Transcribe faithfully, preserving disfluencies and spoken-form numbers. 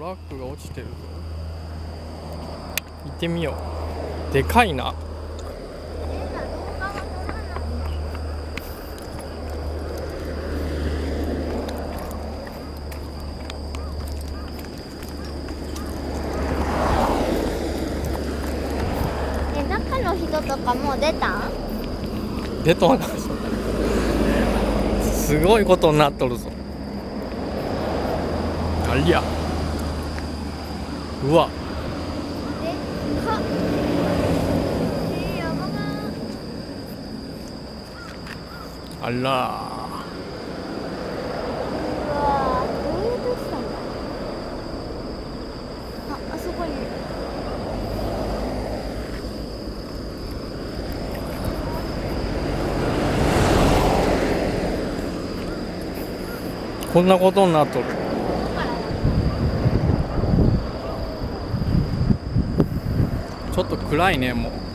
ラックが落ちてるぞ。行ってみよう。でかいな。 え、中の人とかもう出たん？ 出とんな。すごいことになっとるぞ。ありゃ。うわ。 でかっ。えー、やばな。 あら。 うわー、どういうとしたんだ。あ、あそこに。 こんなことになっとる。ちょっと暗いね、もう。